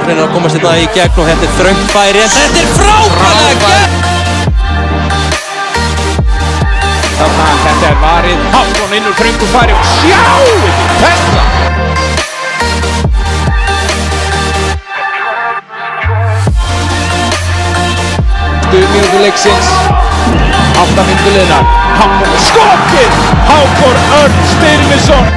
reynir að komast þetta í gegn og þetta þröngt færi en þetta frábærlega gegn! Þetta varið, Hakon inn úr þröngu færi og sjáu þetta! Mínútu leiksins, 8 mínútur liðnar, Hakon og skotið! Haukar Örn Styrmisson!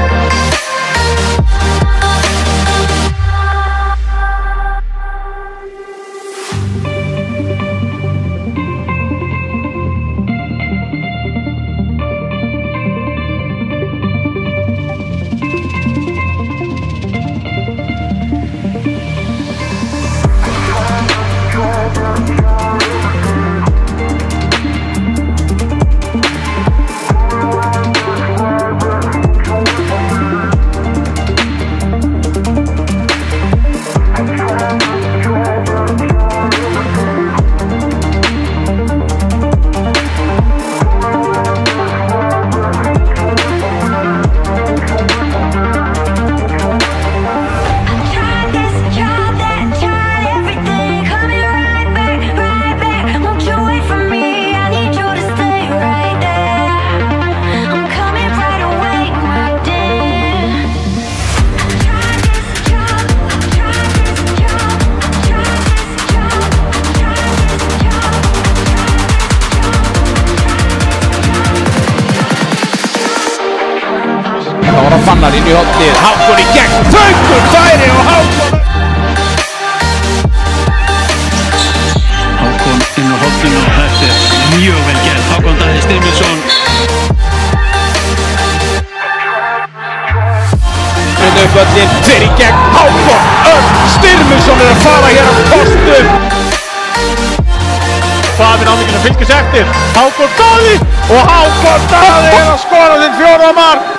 Það var að fannar inn í hotnið, Hakon í gegn, þöngur færi og Hakon! Hakon inn á hotninu og þetta mjög vel gert, Hakon Dadi Styrmisson. Upp öllin, þeir í gegn, Hakon Örn Styrmisson að fara hér á postum! Faðinn ámikinn að fylgjast eftir, Hakon Dadi og Hakon Dadi að skora þinn 4. mark!